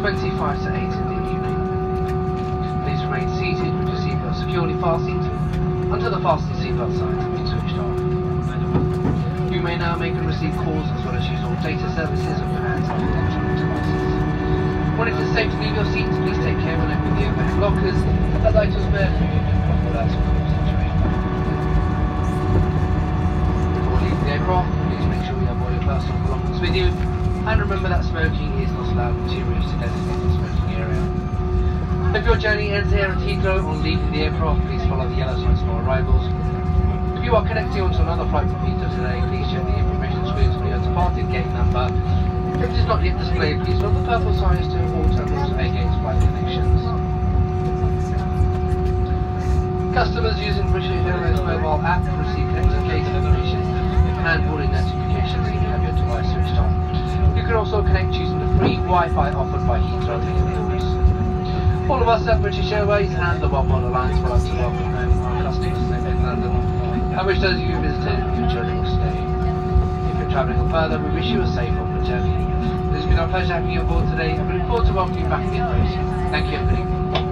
25 to 8 in the evening. Please remain seated with your seatbelt securely fastened until the fasten seatbelt sign has been switched off. You may now make and receive calls as well as use all data services on your handheld electronic devices. When it is safe to leave your seat, please take care when opening the overhead lockers that light or spare food or that's a call situation. Before leaving the aircraft, please make sure you have all your personal belongings with you, and remember that smoking is not allowed until you reach the designated smoking area. If your journey ends here at Heathrow on leaving the aircraft, please follow the yellow signs for arrivals. If you are connecting onto another flight from Heathrow today, please check the information screens for your departing gate number. If it is not yet displayed, please note the purple signs to all terminals A gates flight connections. Customers using British Airways mobile app receive connected gate information and boarding notifications if you have your device switched on. You can also connect using the free Wi-Fi offered by Heathrow Airways. All of us at British Airways and the One World Alliance would like to welcome home our customers in London. I wish those of you who visited and enjoying your stay. If you're travelling further, we wish you a safe onward journey. It has been our pleasure having you on board today, and we look forward to welcoming you back again very soon. Thank you and good evening.